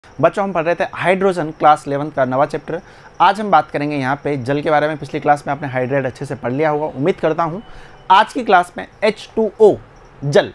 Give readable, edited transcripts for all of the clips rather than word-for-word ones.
बच्चों हम पढ़ रहे थे हाइड्रोजन क्लास 11 का नवा चैप्टर। आज हम बात करेंगे यहाँ पे जल के बारे में। पिछली क्लास में आपने हाइड्रेट अच्छे से पढ़ लिया होगा, उम्मीद करता हूँ। आज की क्लास में H2O जल।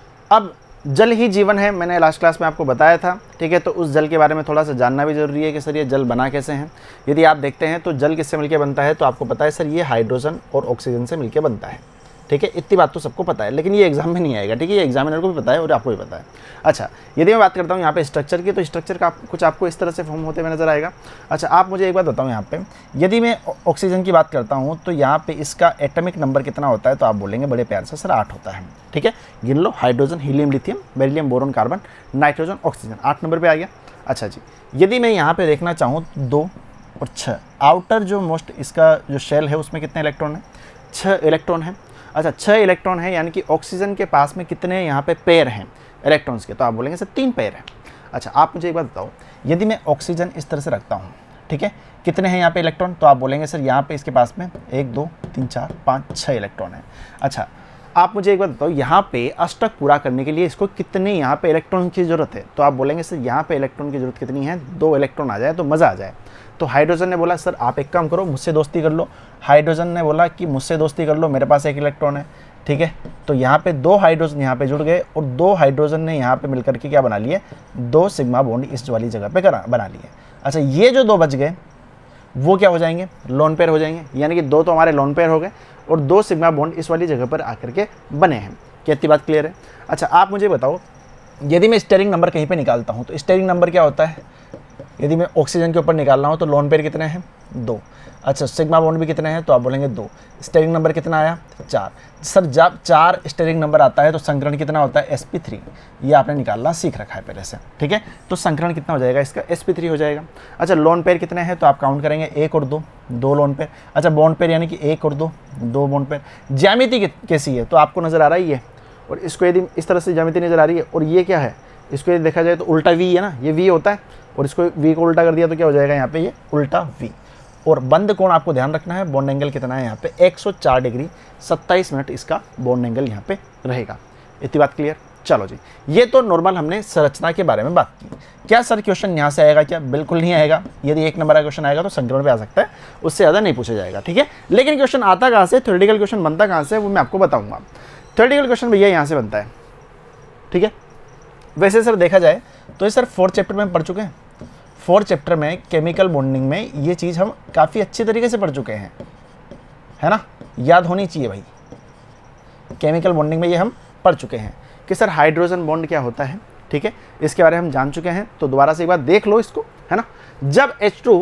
अब जल ही जीवन है, मैंने लास्ट क्लास में आपको बताया था, ठीक है। तो उस जल के बारे में थोड़ा सा जानना भी जरूरी है कि सर ये जल बना कैसे हैं। यदि आप देखते हैं तो जल किससे मिलकर बनता है, तो आपको पता है सर ये हाइड्रोजन और ऑक्सीजन से मिलकर बनता है, ठीक है। इतनी बात तो सबको पता है, लेकिन ये एग्जाम में नहीं आएगा, ठीक है। ये एग्जामिनर को भी पता है और आपको भी पता है। अच्छा, यदि मैं बात करता हूँ यहाँ पे स्ट्रक्चर की, तो स्ट्रक्चर का कुछ आपको इस तरह से फॉर्म होते हुए नजर आएगा। अच्छा, आप मुझे एक बात बताओ, यहाँ पे यदि मैं ऑक्सीजन की बात करता हूँ तो यहाँ पे इसका एटॉमिक नंबर कितना होता है, तो आप बोलेंगे बड़े प्यार से सर 8 होता है, ठीक है। गिन लो, hydrogen, helium, lithium, beryllium, boron, carbon, nitrogen, oxygen, 8 number पर आ गया। अच्छा जी, यदि मैं यहाँ पे देखना चाहूँ 2 और 6, आउटर जो मोस्ट इसका जो शेल है उसमें कितने इलेक्ट्रॉन है, 6 इलेक्ट्रॉन है। अच्छा, 6 इलेक्ट्रॉन है, यानी कि ऑक्सीजन के पास में कितने यहाँ पे पेयर हैं इलेक्ट्रॉन्स के, तो आप बोलेंगे सर 3 पेयर हैं। अच्छा, आप मुझे एक बात बताओ, यदि मैं ऑक्सीजन इस तरह से रखता हूँ, ठीक है, कितने हैं यहाँ पे इलेक्ट्रॉन, तो आप बोलेंगे सर यहाँ पे इसके पास में 1 2 3 4 5 6 इलेक्ट्रॉन है। अच्छा, आप मुझे एक बात बताओ, यहाँ पे अष्टक पूरा करने के लिए इसको कितने यहाँ पे इलेक्ट्रॉन की जरूरत है, तो आप बोलेंगे सर यहाँ पे इलेक्ट्रॉन की जरूरत कितनी है, 2 इलेक्ट्रॉन आ जाए तो मज़ा आ जाए। तो हाइड्रोजन ने बोला सर आप एक काम करो, मुझसे दोस्ती कर लो। हाइड्रोजन ने बोला कि मुझसे दोस्ती कर लो, मेरे पास 1 इलेक्ट्रॉन है, ठीक है। तो यहाँ पे 2 हाइड्रोजन यहाँ पे जुड़ गए और 2 हाइड्रोजन ने यहाँ पे मिलकर के क्या बना लिए, 2 सिग्मा बॉन्ड इस वाली जगह पे बना लिए। अच्छा, ये जो 2 बच गए वो क्या हो जाएंगे, लोन पेयर हो जाएंगे, यानी कि 2 तो हमारे लोन पेयर हो गए और 2 सिग्मा बॉन्ड इस वाली जगह पर आकर के बने हैं। क्या इतनी बात क्लियर है? अच्छा, आप मुझे बताओ, यदि मैं स्टेरिंग नंबर कहीं पे निकालता हूँ तो स्टेरिंग नंबर क्या होता है, यदि मैं ऑक्सीजन के ऊपर निकाल रहा हूँ तो लोन पेयर कितने हैं, 2। अच्छा, सिग्मा बॉन्ड भी कितने हैं, तो आप बोलेंगे 2। स्टेरिंग नंबर कितना आया, 4। सर जब 4 स्टेरिंग नंबर आता है तो संकरण कितना होता है, sp3। ये आपने निकालना सीख रखा है पहले से, ठीक है। तो संकरण कितना हो जाएगा इसका, sp3 हो जाएगा। अच्छा, लोन पेयर कितने हैं, तो आप काउंट करेंगे 1 और 2 लोन पेयर। अच्छा, बॉन्ड पेयर यानी कि 1 और 2 बॉन्ड पेयर। ज्यामिति कैसी है, तो आपको नजर आ रहा है ये, और इसको यदि इस तरह से ज्यामिति नजर आ रही है, और ये क्या है, इसको यदि देखा जाए तो उल्टा वी है ना, ये वी होता है, और इसको वी को उल्टा कर दिया तो क्या हो जाएगा यहाँ पे, ये उल्टा वी। और बंद कोण आपको ध्यान रखना है, बॉन्ड एंगल कितना है यहाँ पे, 104 डिग्री 27 मिनट इसका बॉन्ड एंगल यहाँ पे रहेगा। इतनी बात क्लियर? चलो जी, ये तो नॉर्मल हमने संरचना के बारे में बात की। क्या सर क्वेश्चन यहाँ से आएगा क्या? बिल्कुल नहीं आएगा। यदि 1 नंबर का क्वेश्चन आएगा तो संक्रमण पे आ सकता है, उससे ज़्यादा नहीं पूछा जाएगा, ठीक है। लेकिन क्वेश्चन आता कहाँ से, थ्योरेटिकल क्वेश्चन बनता कहाँ से, वो मैं आपको बताऊँगा। थ्योरेटिकल क्वेश्चन भैया यहाँ से बनता है, ठीक है। वैसे सर देखा जाए तो ये सर 4th चैप्टर में पढ़ चुके हैं। 4th चैप्टर में केमिकल बॉन्डिंग में ये चीज़ हम काफ़ी अच्छी तरीके से पढ़ चुके हैं, है ना, याद होनी चाहिए भाई। केमिकल बॉन्डिंग में ये हम पढ़ चुके हैं कि सर हाइड्रोजन बॉन्ड क्या होता है, ठीक है, इसके बारे में हम जान चुके हैं। तो दोबारा से एक बार देख लो इसको, है ना। जब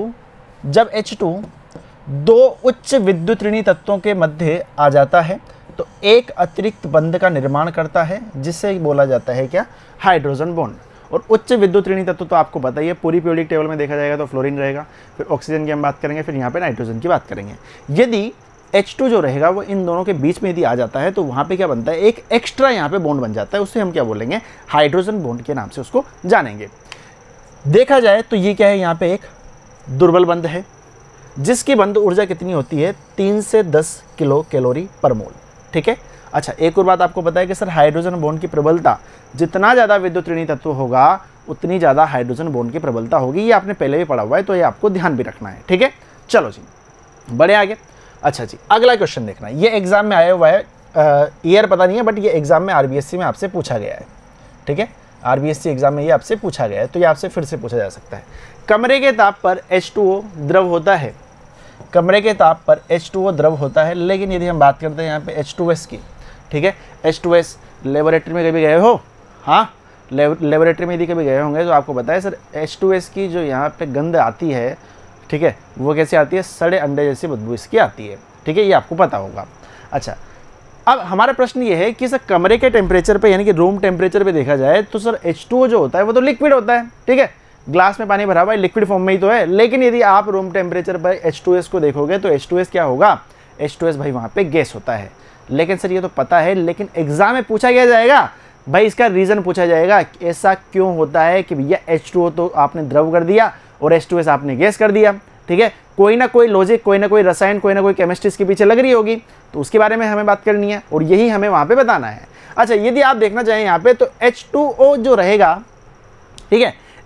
H2 2 उच्च विद्युत ऋणी तत्वों के मध्य आ जाता है तो एक अतिरिक्त बंध का निर्माण करता है, जिससे बोला जाता है क्या, हाइड्रोजन बॉन्ड। और उच्च विद्युत ऋणी तत्व तो आपको पता ही है, पूरी पीरियोडिक टेबल में देखा जाएगा तो फ्लोरीन रहेगा, फिर ऑक्सीजन की हम बात करेंगे, फिर यहाँ पे नाइट्रोजन की बात करेंगे। यदि H2 जो रहेगा वो इन दोनों के बीच में यदि आ जाता है तो वहाँ पे क्या बनता है, एक एक्स्ट्रा यहाँ पे बॉन्ड बन जाता है, उससे हम क्या बोलेंगे, हाइड्रोजन बॉन्ड के नाम से उसको जानेंगे। देखा जाए तो ये क्या है, यहाँ पे एक दुर्बल बंध है जिसकी बंध ऊर्जा कितनी होती है, 3 से 10 किलो कैलोरी पर मोल, ठीक है। अच्छा, एक और बात आपको पता है कि सर हाइड्रोजन बॉन्ड की प्रबलता, जितना ज़्यादा विद्युत ऋणी तत्व होगा उतनी ज़्यादा हाइड्रोजन बॉन्ड की प्रबलता होगी। ये आपने पहले भी पढ़ा हुआ है, तो ये आपको ध्यान भी रखना है, ठीक है। चलो जी, बड़े आगे। अच्छा जी, अगला क्वेश्चन देखना, ये एग्जाम में आया हुआ है, ईयर पता नहीं है, बट ये एग्जाम में RBSc में आपसे पूछा गया है, ठीक है। RBSc एग्जाम में ये आपसे पूछा गया है, तो ये आपसे फिर से पूछा जा सकता है। कमरे के ताप पर H2O द्रव होता है, कमरे के ताप पर H2O द्रव होता है, लेकिन यदि हम बात करते हैं यहाँ पे H2S की, ठीक है, H2S लेबोरेटरी में कभी गए हो, हाँ, लेबोरेटरी में यदि कभी गए होंगे तो आपको पता है सर H2S की जो यहाँ पे गंध आती है, ठीक है, वो कैसे आती है, सड़े अंडे जैसी बदबू इसकी आती है, ठीक है, ये आपको पता होगा। अच्छा, अब हमारा प्रश्न ये है कि सर कमरे के टेम्परेचर पे यानी कि रूम टेम्परेचर पे देखा जाए तो सर H2O जो होता है वो तो लिक्विड होता है, ठीक है, ग्लास में पानी भरा हुआ है, लिक्विड फॉर्म में ही तो है। लेकिन यदि आप रूम टेम्परेचर पर H2S को देखोगे तो H2S क्या होगा, H2S भाई वहाँ पे गैस होता है। लेकिन सर ये तो पता है, लेकिन एग्जाम में पूछा क्या जाएगा भाई, इसका रीज़न पूछा जाएगा, ऐसा क्यों होता है कि भैया H2O तो आपने द्रव कर दिया और H2S आपने गैस कर दिया, ठीक है। कोई ना कोई लॉजिक, कोई ना कोई रसायन, कोई ना कोई केमिस्ट्री इसके पीछे लग रही होगी, तो उसके बारे में हमें बात करनी है और यही हमें वहाँ पे बताना है। अच्छा, यदि आप देखना चाहें यहाँ पे तो H2O जो रहेगा, ठीक है,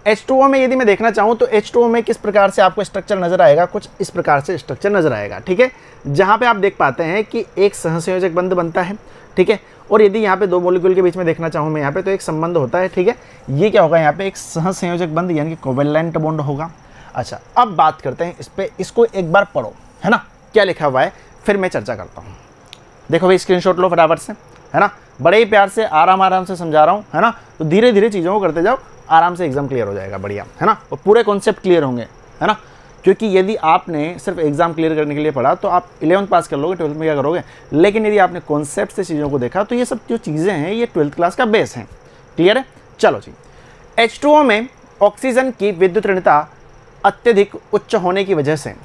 H2O में यदि मैं देखना चाहूँ तो H2O में किस प्रकार से आपको स्ट्रक्चर नजर आएगा, कुछ इस प्रकार से स्ट्रक्चर नजर आएगा, ठीक है। जहाँ पे आप देख पाते हैं कि एक सहसंयोजक बंध बनता है, ठीक है। और यदि यहाँ पे दो मॉलिक्यूल के बीच में देखना चाहूँ मैं यहाँ पे, तो एक संबंध होता है, ठीक है। ये क्या होगा यहाँ पे, एक सहसंयोजक बंध यानी कि कोवेलेंट बॉन्ड होगा। अच्छा, अब बात करते हैं इस पे, इसको एक बार पढ़ो, है ना, क्या लिखा हुआ है, फिर मैं चर्चा करता हूँ। देखो भाई, स्क्रीनशॉट लो फटाफट से, है ना, बड़े ही प्यार से आराम से समझा रहा हूँ, है ना। तो धीरे धीरे चीज़ों को करते जाओ, आराम से एग्जाम क्लियर हो जाएगा, बढ़िया, है ना। और पूरे कॉन्सेप्ट क्लियर होंगे, है ना। क्योंकि यदि आपने सिर्फ एग्जाम क्लियर करने के लिए पढ़ा तो आप 11th पास कर लोगे, 12th में क्या करोगे। लेकिन यदि आपने कॉन्सेप्ट से चीज़ों को देखा तो ये सब जो चीज़ें हैं ये 12th क्लास का बेस है, क्लियर है। चलो जी, H2O में ऑक्सीजन की विद्युत ऋणता अत्यधिक उच्च होने की वजह से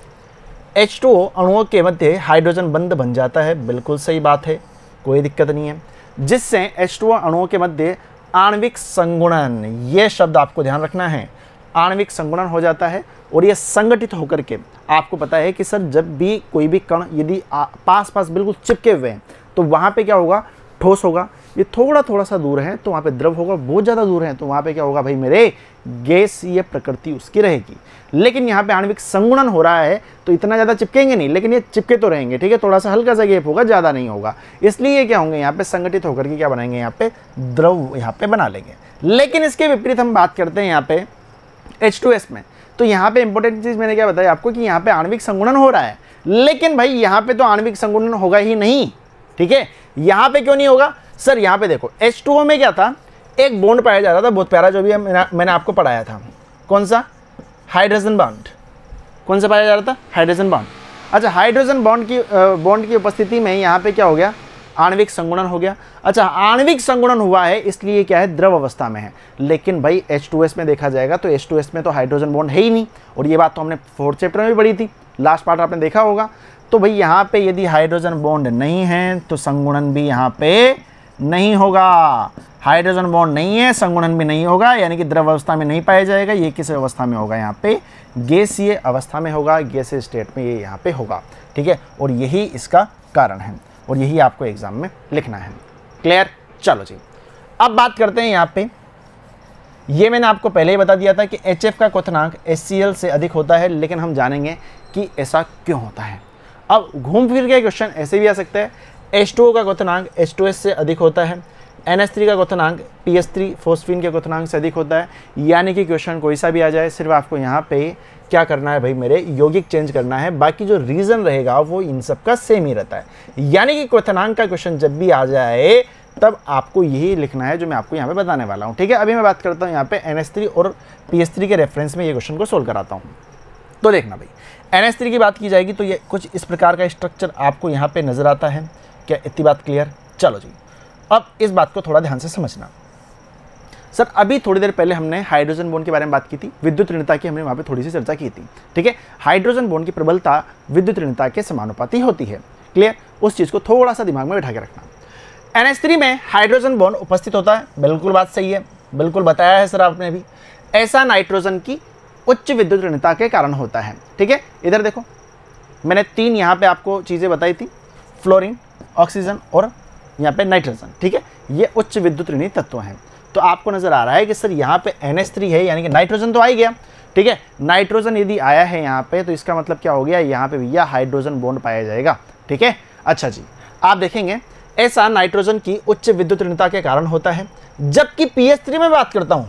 H2O अणुओं के मध्य हाइड्रोजन बंध बन जाता है, बिल्कुल सही बात है, कोई दिक्कत नहीं है। जिससे H2O अणुओं के मध्य आणविक संगुणन, ये शब्द आपको ध्यान रखना है, आणविक संगुणन हो जाता है। और ये संगठित होकर के, आपको पता है कि सर जब भी कोई भी कण यदि पास पास बिल्कुल चिपके हुए हैं तो वहाँ पे क्या होगा, ठोस होगा। ये थोड़ा सा दूर है तो वहाँ पे द्रव होगा, बहुत ज़्यादा दूर है तो वहाँ पे क्या होगा भाई मेरे, गैसीय प्रकृति उसकी रहेगी। लेकिन यहाँ पे आणविक संगुणन हो रहा है तो इतना ज़्यादा चिपकेंगे नहीं, लेकिन ये चिपके तो रहेंगे, ठीक है। थोड़ा सा हल्का सा गैप होगा, ज़्यादा नहीं होगा, इसलिए क्या होंगे यहाँ पे संगठित होकर के क्या बनाएंगे, यहाँ पे द्रव यहाँ पे बना लेंगे। लेकिन इसके विपरीत हम बात करते हैं यहाँ पे H2S में, तो यहाँ पे इंपॉर्टेंट चीज़ मैंने क्या बताया आपको कि यहाँ पे आणविक संगुणन हो रहा है, लेकिन भाई यहाँ पे तो आणविक संगुणन होगा ही नहीं, ठीक है। यहाँ पे क्यों नहीं होगा सर, यहाँ पे देखो H2O में क्या था, एक बॉन्ड पाया जा रहा था बहुत प्यारा, जो भी मैंने आपको पढ़ाया था, कौन सा, हाइड्रोजन बॉन्ड। कौन सा पाया जा रहा था, हाइड्रोजन बॉन्ड। अच्छा, हाइड्रोजन बॉन्ड की उपस्थिति में यहाँ पे क्या हो गया, आणविक संगुणन हो गया। अच्छा, आणविक संगुणन हुआ है इसलिए क्या है, द्रव अवस्था में है। लेकिन भाई H2S में देखा जाएगा तो H2S में तो हाइड्रोजन बॉन्ड है ही नहीं, और ये बात तो हमने 4th चैप्टर में भी पढ़ी थी, लास्ट पार्ट आपने देखा होगा। तो भाई यहाँ पे यदि हाइड्रोजन बॉन्ड नहीं है तो संगुणन भी यहाँ पे नहीं होगा। हाइड्रोजन बॉन्ड नहीं है, संगुणन भी नहीं होगा, यानी कि द्रव अवस्था में नहीं पाया जाएगा। ये किस अवस्था में होगा, यहाँ पे गैसीय अवस्था में होगा, गैसीय स्टेट में ये यहाँ पे होगा, ठीक है। और यही इसका कारण है और यही आपको एग्जाम में लिखना है, क्लियर। चलो जी, अब बात करते हैं यहाँ पे, ये मैंने आपको पहले ही बता दिया था कि HF का क्वथनांक HCl से अधिक होता है, लेकिन हम जानेंगे कि ऐसा क्यों होता है। अब घूम फिर के क्वेश्चन ऐसे भी आ सकता है, H2O का क्वथनांक H2S से अधिक होता है, NH3 का क्वथनांक PS3 फॉस्फीन के क्वथनांक से अधिक होता है। यानी कि क्वेश्चन कोई सा भी आ जाए, सिर्फ आपको यहाँ पे क्या करना है भाई मेरे, यौगिक चेंज करना है, बाकी जो रीजन रहेगा वो इन सब का सेम ही रहता है। यानी कि क्वथनांक का क्वेश्चन जब भी आ जाए तब आपको यही लिखना है जो मैं आपको यहाँ पे बताने वाला हूँ, ठीक है। अभी मैं बात करता हूँ यहाँ पे NH3 और PS3 के रेफरेंस में ये क्वेश्चन को सोल्व कराता हूँ। तो देखना भाई, NH3 की बात की जाएगी तो ये कुछ इस प्रकार का स्ट्रक्चर आपको यहाँ पे नजर आता है, क्या इतनी बात क्लियर। चलो जी, अब इस बात को थोड़ा ध्यान से समझना। सर अभी थोड़ी देर पहले हमने हाइड्रोजन बॉन्ड के बारे में बात की थी, विद्युत ऋणता की हमने वहाँ पे थोड़ी सी चर्चा की थी, ठीक है। हाइड्रोजन बॉन्ड की प्रबलता विद्युत ऋणता के समानुपाती होती है, क्लियर। उस चीज़ को थोड़ा सा दिमाग में बैठा के रखना। NH3 में हाइड्रोजन बॉन्ड उपस्थित होता है, बिल्कुल बात सही है, बिल्कुल बताया है सर आपने भी। ऐसा नाइट्रोजन की उच्च विद्युत ऋणता के कारण होता है, ठीक है। इधर देखो, मैंने 3 यहाँ पे आपको चीज़ें बताई थी, फ्लोरीन, ऑक्सीजन और यहाँ पे नाइट्रोजन, ठीक है। ये उच्च विद्युत ऋणी तत्व हैं। तो आपको नजर आ रहा है कि सर यहाँ पे NH3 है, यानी कि नाइट्रोजन तो आ ही गया, ठीक है। नाइट्रोजन यदि आया है यहाँ पे तो इसका मतलब क्या हो गया, यहाँ पे भैया हाइड्रोजन बॉन्ड पाया जाएगा, ठीक है। अच्छा जी, आप देखेंगे ऐसा नाइट्रोजन की उच्च विद्युत ऋणता के कारण होता है। जबकि PS3 में बात करता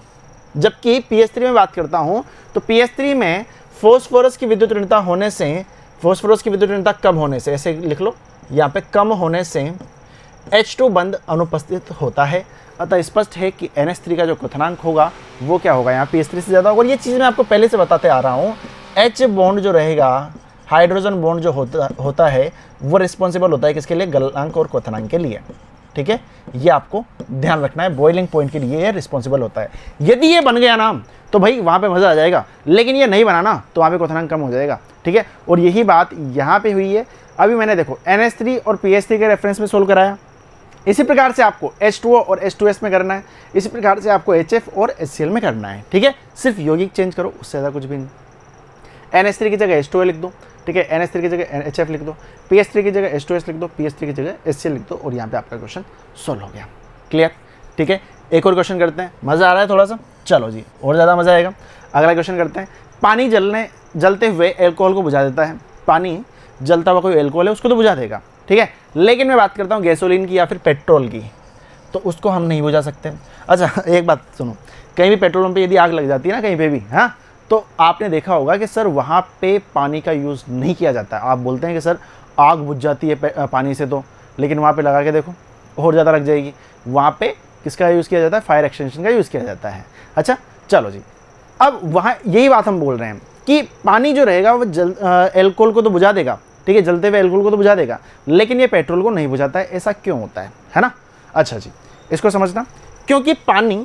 हूँ, तो PS3 में फॉस्फोरस की विद्युत ऋणता होने से, फॉस्फोरस की विद्युत ऋणता कम होने से, ऐसे लिख लो यहाँ पे, कम होने से H2 बंध अनुपस्थित होता है। अतः स्पष्ट है कि NH3 का जो क्वथनांक होगा वो क्या होगा, यहाँ PS3 से ज़्यादा होगा। और ये चीज़ मैं आपको पहले से बताते आ रहा हूँ, H बॉन्ड जो रहेगा, हाइड्रोजन बॉन्ड जो होता है वो रिस्पॉन्सिबल होता है किसके लिए, गलनांक और क्वथनांक के लिए, ठीक है। ये आपको ध्यान रखना है, बॉइलिंग पॉइंट के लिए ये रिस्पॉन्सिबल होता है। यदि ये बन गया ना तो भाई वहाँ पे मज़ा आ जाएगा, लेकिन ये नहीं बना ना तो वहाँ पे क्वथनांक कम हो जाएगा, ठीक है। और यही बात यहाँ पे हुई है। अभी मैंने देखो NH3 और PS3 के रेफरेंस में सोल्व कराया, इसी प्रकार से आपको H2O और H2S में करना है, इसी प्रकार से आपको HF और HCl में करना है, ठीक है। सिर्फ यौगिक चेंज करो, उससे ज़्यादा कुछ भी नहीं। NH3 की जगह H2O लिख दो, ठीक है। NH3 की जगह HF लिख दो, PS3 की जगह H2S लिख दो, PS3 की जगह HCl लिख दो, और यहाँ पे आपका क्वेश्चन सोल्व हो गया, क्लियर, ठीक है। एक और क्वेश्चन करते हैं, मज़ा आ रहा है थोड़ा सा, चलो जी और ज़्यादा मज़ा आएगा। अगला क्वेश्चन करते हैं, पानी जलते हुए एल्कोहल को बुझा देता है। पानी जलता हुआ कोई एल्कोहल है उसको तो बुझा देगा, ठीक है, लेकिन मैं बात करता हूँ गैसोलीन की या फिर पेट्रोल की, तो उसको हम नहीं बुझा सकते। अच्छा एक बात सुनो, कहीं भी पेट्रोल पंप पे यदि आग लग जाती है ना कहीं पे भी, हाँ, तो आपने देखा होगा कि सर वहाँ पे पानी का यूज़ नहीं किया जाता है। आप बोलते हैं कि सर आग बुझ जाती है पानी से, तो लेकिन वहाँ पे लगा के देखो और ज़्यादा लग जाएगी। वहाँ पे किसका यूज़ किया जाता है? फायर एक्सटेंशन का यूज़ किया जाता है। अच्छा चलो जी, अब वहाँ यही बात हम बोल रहे हैं कि पानी जो रहेगा वो एल्कोहल को तो बुझा देगा, ठीक है, जलते हुए एल्कोहल को तो बुझा देगा, लेकिन ये पेट्रोल को नहीं बुझाता है। ऐसा क्यों होता है ना? अच्छा जी, इसको समझना, क्योंकि पानी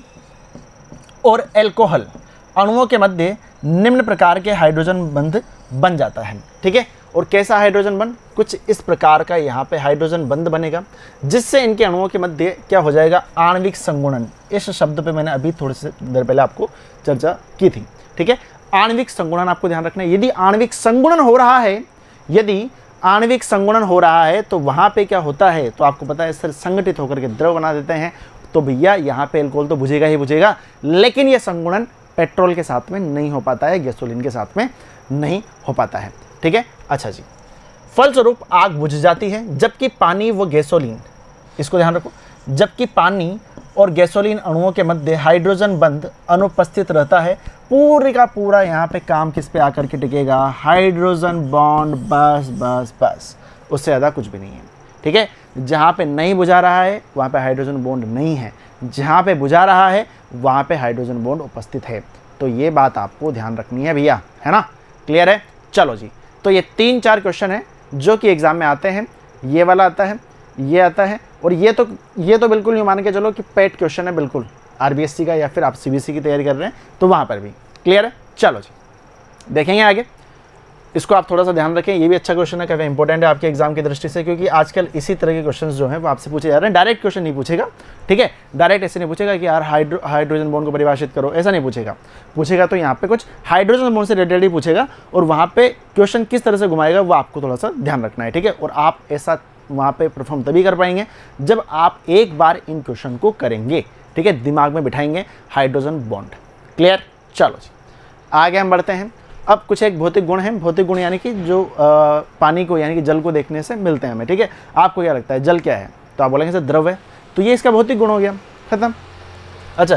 और एल्कोहल अणुओं के मध्य निम्न प्रकार के हाइड्रोजन बंध बन जाता है, ठीक है। और कैसा हाइड्रोजन बंध? कुछ इस प्रकार का यहाँ पे हाइड्रोजन बंध बनेगा, जिससे इनके अणुओं के मध्य क्या हो जाएगा? आणविक संगुणन। इस शब्द पे मैंने अभी थोड़ी सी देर पहले आपको चर्चा की थी, ठीक है। आणविक संगुणन आपको ध्यान रखना है। यदि आणविक संगुणन हो रहा है, यदि आणविक संगुणन हो रहा है तो वहाँ पे क्या होता है? तो आपको पता है सर, संगठित होकर के द्रव बना देते हैं। तो भैया यहाँ पे एल्कोहल तो बुझेगा ही बुझेगा, लेकिन ये संगुणन पेट्रोल के साथ में नहीं हो पाता है, गैसोलीन के साथ में नहीं हो पाता है, ठीक है। अच्छा जी, फलस्वरूप आग बुझ जाती है, जबकि पानी व गैसोलीन, इसको ध्यान रखो, जबकि पानी और गैसोलीन अणुओं के मध्य हाइड्रोजन बंध अनुपस्थित रहता है। पूरे का पूरा यहाँ पे काम किस पे आकर के टिकेगा? हाइड्रोजन बॉन्ड, बस बस बस, उससे ज़्यादा कुछ भी नहीं है, ठीक है। जहाँ पे नहीं बुझा रहा है वहाँ पे हाइड्रोजन बॉन्ड नहीं है, जहाँ पे बुझा रहा है वहाँ पे हाइड्रोजन बॉन्ड उपस्थित है। तो ये बात आपको ध्यान रखनी है भैया, है ना? क्लियर है? चलो जी, तो ये 3-4 क्वेश्चन है जो कि एग्जाम में आते हैं। ये वाला आता है, ये आता है, और ये तो बिल्कुल नहीं मान के चलो कि पेट क्वेश्चन है बिल्कुल आरबीएससी का, या फिर आप सीबीएसई की तैयारी कर रहे हैं तो वहाँ पर भी। क्लियर है? चलो जी देखेंगे आगे, इसको आप थोड़ा सा ध्यान रखें। ये भी अच्छा क्वेश्चन है, काफ़ी इंपॉर्टेंट है आपके एग्जाम की दृष्टि से, क्योंकि आजकल इसी तरह के क्वेश्चन जो हैं वो आपसे पूछे जा रहे हैं। डायरेक्ट क्वेश्चन नहीं पूछेगा, ठीक है, डायरेक्ट ऐसे नहीं पूछेगा कि यार हाइड्रोजन बॉन्ड को परिभाषित करो, ऐसा नहीं पूछेगा तो यहाँ पे कुछ हाइड्रोजन बॉन्ड से रिलेटेड ही पूछेगा, और वहाँ पे क्वेश्चन किस तरह से घुमाएगा वो आपको थोड़ा सा ध्यान रखना है, ठीक है। और आप ऐसा वहाँ पे परफॉर्म तभी कर पाएंगे जब आप एक बार इन क्वेश्चन को करेंगे, ठीक है, दिमाग में बिठाएंगे हाइड्रोजन बॉन्ड। क्लियर? चलो जी आगे हम बढ़ते हैं। अब कुछ एक भौतिक गुण हैं, भौतिक गुण यानी कि जो पानी को यानी कि जल को देखने से मिलते हैं हमें, ठीक है। आपको क्या लगता है जल क्या है? तो आप बोलेंगे सर द्रव है, तो ये इसका भौतिक गुण हो गया, खत्म। अच्छा,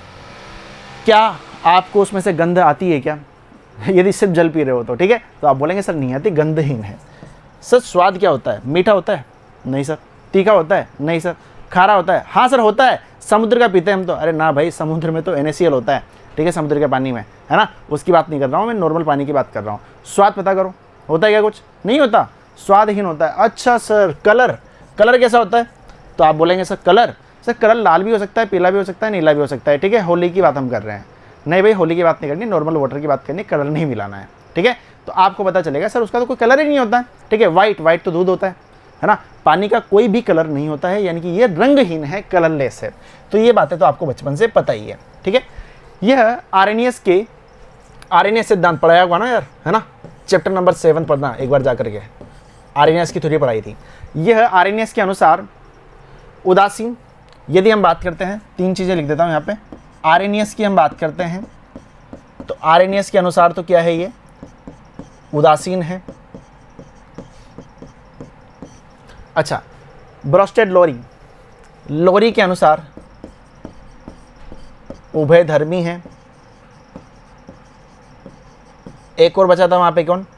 क्या आपको उसमें से गंध आती है क्या? यदि सिर्फ जल पी रहे हो तो, ठीक है, तो आप बोलेंगे सर नहीं आती, गंधहीन है। सर स्वाद क्या होता है? मीठा होता है? नहीं सर। तीखा होता है? नहीं सर। खारा होता है? हाँ सर होता है, समुद्र का पीते हैं हम तो। अरे ना भाई, समुद्र में तो NaCl होता है, ठीक है, समुद्र के पानी में, है ना, उसकी बात नहीं कर रहा हूँ मैं, नॉर्मल पानी की बात कर रहा हूँ। स्वाद पता करो, होता है क्या? कुछ नहीं होता, स्वादहीन होता है। अच्छा सर कलर कैसा होता है? तो आप बोलेंगे सर कलर लाल भी हो सकता है, पीला भी हो सकता है, नीला भी हो सकता है, ठीक है। होली की बात हम कर रहे हैं, नहीं भाई होली की बात नहीं करनी, नॉर्मल वाटर की बात करनी, कलर नहीं मिलाना है, ठीक है। तो आपको पता चलेगा सर उसका तो कोई कलर ही नहीं होता है, ठीक है। वाइट तो दूध होता है ना, पानी का कोई भी कलर नहीं होता है, यानी कि ये रंगहीन है, कलरलेस है। तो ये बातें तो आपको बचपन से पता ही है, ठीक है। यह आरएनएस सिद्धांत पढ़ाया हुआ ना यार, है ना, चैप्टर नंबर 7 पढ़ना एक बार जाकर के, आरएनएस की थ्योरी पढ़ाई थी। यह आरएनएस के अनुसार उदासीन, यदि हम बात करते हैं, 3 चीज़ें लिख देता हूँ यहाँ पे, आरएनएस की हम बात करते हैं तो आरएनएस के अनुसार तो क्या है, ये उदासीन है। अच्छा, ब्रोस्टेड लोरी के अनुसार उभयधर्मी है। एक और बचा था वहां पे, कौन?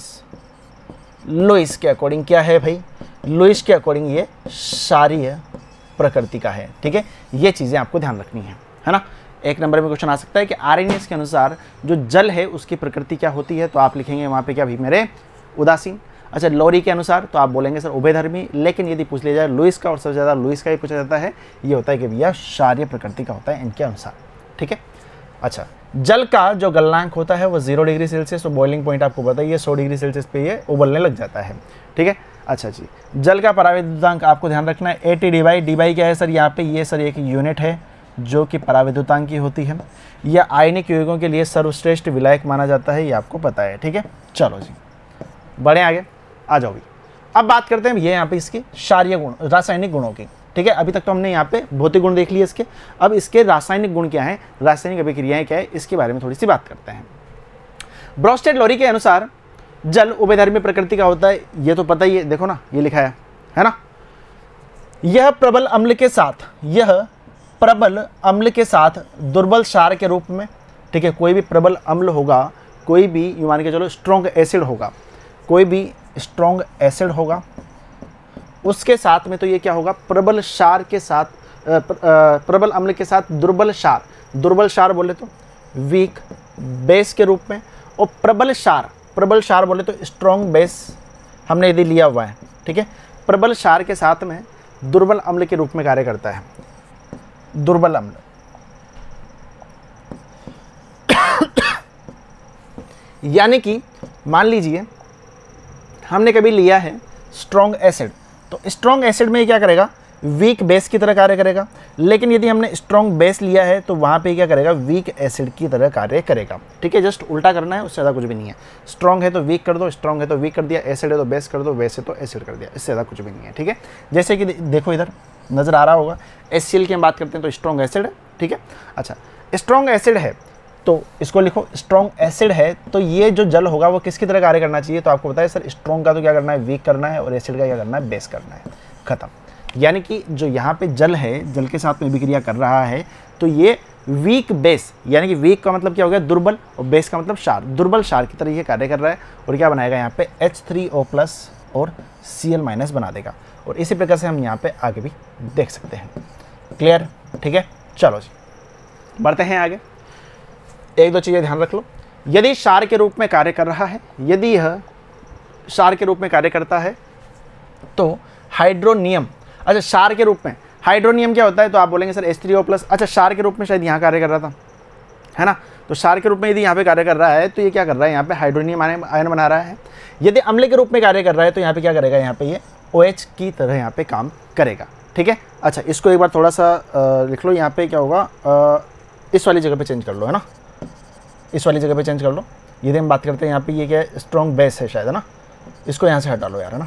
लुईस के अकॉर्डिंग क्या है भाई? लुईस के अकॉर्डिंग ये क्षारीय प्रकृति का है, ठीक है। ये चीजें आपको ध्यान रखनी है ना। एक नंबर में क्वेश्चन आ सकता है कि आरएनएस के अनुसार जो जल है उसकी प्रकृति क्या होती है, तो आप लिखेंगे वहां पे क्या भी मेरे? उदासीन। अच्छा, लोरी के अनुसार तो आप बोलेंगे सर उभयधर्मी, लेकिन यदि पूछ लिया जाए लुईस का, और सबसे ज़्यादा लुईस का ही पूछा जाता है, ये होता है कि भैया क्षारीय प्रकृति का होता है इनके अनुसार, ठीक है। अच्छा, जल का जो गलनांक होता है वो 0 डिग्री सेल्सियस, और बॉइलिंग पॉइंट आपको पता है ये 100 डिग्री सेल्सियस पे ये उबलने लग जाता है, ठीक है। अच्छा जी, जल का पराविद्युतांक आपको ध्यान रखना है, ATD/dy क्या है सर? यहाँ पे ये सर एक यूनिट है जो कि पराविद्युतांक की होती है। यह आयनिक यौगिकों के लिए सर्वश्रेष्ठ विलायक माना जाता है, ये आपको पता है, ठीक है। चलो जी बढ़े आगे, आ जाओ भी। अब बात करते हैं ये यहाँ पे इसकी क्षारीय गुण, रासायनिक गुणों की, ठीक है। अभी तक तो हमने यहाँ पे भौतिक गुण देख लिए इसके, अब इसके रासायनिक गुण क्या हैं, रासायनिक अभिक्रियाएं क्या है, इसके बारे में थोड़ी सी बात करते हैं। ब्रोस्टेड लोरी के अनुसार जल उभयधर्मी प्रकृति का होता है, ये तो पता ही है, देखो ना ये लिखा है ना। यह प्रबल अम्ल के साथ दुर्बल क्षार के रूप में, ठीक है, कोई भी प्रबल अम्ल होगा, कोई भी यूं मान के चलो स्ट्रॉन्ग एसिड होगा, कोई भी स्ट्रॉन्ग एसिड होगा, उसके साथ में तो ये क्या होगा, प्रबल क्षार के साथ प्रबल अम्ल के साथ दुर्बल क्षार बोले तो वीक बेस के रूप में, और प्रबल क्षार बोले तो स्ट्रॉन्ग बेस हमने यदि लिया हुआ है, ठीक है। प्रबल क्षार के साथ में दुर्बल अम्ल के रूप में कार्य करता है, दुर्बल अम्ल। यानी कि मान लीजिए हमने कभी लिया है स्ट्रॉन्ग एसिड, तो स्ट्रॉन्ग एसिड में ये क्या करेगा, वीक बेस की तरह कार्य करेगा। लेकिन यदि हमने स्ट्रॉन्ग बेस लिया है तो वहाँ पे क्या करेगा, वीक एसिड की तरह कार्य करेगा, ठीक है। जस्ट उल्टा करना है, उससे ज़्यादा कुछ भी नहीं है। स्ट्रॉन्ग है तो वीक कर दो, स्ट्रॉन्ग है तो वीक कर दिया, एसिड है तो बेस कर दो, बेस है तो एसिड कर दिया, इससे ज़्यादा कुछ भी नहीं है, ठीक है। जैसे कि देखो इधर नज़र आ रहा होगा, HCl की हम बात करते हैं तो स्ट्रॉन्ग एसिड है, ठीक है। अच्छा, स्ट्रॉन्ग एसिड है तो इसको लिखो, स्ट्रॉन्ग एसिड है तो ये जो जल होगा वो किसकी तरह कार्य करना चाहिए, तो आपको बताया सर स्ट्रॉन्ग का तो क्या करना है, वीक करना है, और एसिड का क्या करना है, बेस करना है, खत्म। यानी कि जो यहाँ पे जल है, जल के साथ में अभिक्रिया कर रहा है, तो ये वीक बेस, यानी कि वीक का मतलब क्या हो गया, दुर्बल, और बेस का मतलब क्षार, दुर्बल क्षार की तरह ये कार्य कर रहा है, और क्या बनाएगा यहाँ पे H3O+ और Cl- बना देगा। और इसी प्रकार से हम यहाँ पे आगे भी देख सकते हैं। क्लियर, ठीक है। चलो जी बढ़ते हैं आगे। एक दो चीज़ें ध्यान रख लो, यदि क्षार के रूप में कार्य कर रहा है, यदि यह क्षार के रूप में कार्य करता है तो हाइड्रोनियम, अच्छा क्षार के रूप में हाइड्रोनियम क्या होता है, तो आप बोलेंगे सर H3O+, अच्छा क्षार के रूप में शायद यहाँ कार्य कर रहा था, है ना। तो क्षार के रूप में यदि यहाँ पे कार्य कर रहा है तो ये क्या कर रहा है, यहाँ पे हाइड्रोनियम आयन बना रहा है। यदि अम्ल के रूप में कार्य कर रहा है तो यहाँ पे क्या करेगा, यहाँ पे ये OH की तरह यहाँ पे काम करेगा, ठीक है। अच्छा, इसको एक बार थोड़ा सा लिख लो, यहाँ पे क्या होगा, इस वाली जगह पे चेंज कर लो, है ना, इस वाली जगह पे चेंज कर लो। यदि हम बात करते हैं यहाँ पे ये क्या स्ट्रॉन्ग बेस है शायद, है ना, इसको यहाँ से हटा लो यार, है ना।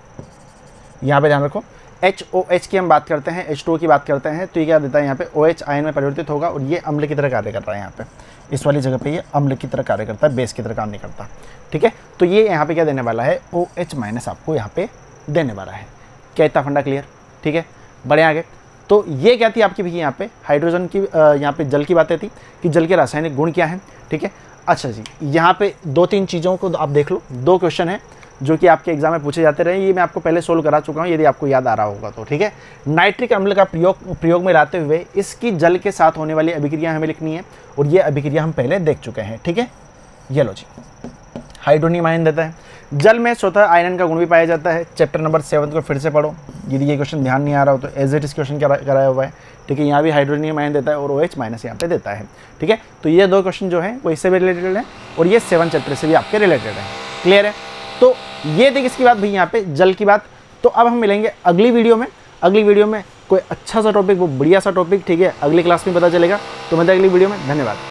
यहाँ पे ध्यान रखो, HOH की हम बात करते हैं, H2O की बात करते हैं, तो ये क्या देता है, यहाँ पे OH आयन में परिवर्तित होगा, और ये अम्ल की तरह कार्य कर रहा है। यहाँ पे इस वाली जगह पे ये अम्ल की तरह कार्य करता है, बेस की तरह काम नहीं करता, ठीक है। तो ये यहाँ पे क्या देने वाला है, OH- आपको यहाँ पे देने वाला है। क्या इतना फंडा क्लियर, ठीक है। बढ़े आगे, तो ये क्या थी आपकी भैया, यहाँ पे हाइड्रोजन की, यहाँ पे जल की बातें थी कि जल के रासायनिक गुण क्या हैं, ठीक है। अच्छा जी, यहाँ पे दो तीन चीज़ों को आप देख लो, दो क्वेश्चन है जो कि आपके एग्जाम में पूछे जाते रहे, ये मैं आपको पहले सोल्व करा चुका हूँ, यदि आपको याद आ रहा होगा तो, ठीक है। नाइट्रिक अम्ल का प्रयोग में लाते हुए इसकी जल के साथ होने वाली अभिक्रिया हमें लिखनी है, और ये अभिक्रिया हम पहले देख चुके हैं, ठीक है। ये लो जी, हाइड्रोनियम आयन देता है, जल में स्वतः आयरन का गुण भी पाया जाता है। चैप्टर नंबर 7 को फिर से पढ़ो, यदि ये क्वेश्चन ध्यान नहीं आ रहा हो तो एज इट इस क्वेश्चन कराया हुआ है, ठीक है। यहाँ भी हाइड्रोनियम आयन देता है और OH- यहाँ पे देता है, ठीक है। तो ये दो क्वेश्चन जो है वो इससे भी रिलेटेड है, और ये 7 चैप्टर से भी आपके रिलेटेड है। क्लियर है। तो ये थी किसकी बात भैया, यहाँ पे जल की बात। तो अब हम मिलेंगे अगली वीडियो में, अगली वीडियो में कोई अच्छा सा टॉपिक, वो बढ़िया सा टॉपिक, ठीक है, अगली क्लास में पता चलेगा। तो मिलते हैं अगली वीडियो में, धन्यवाद।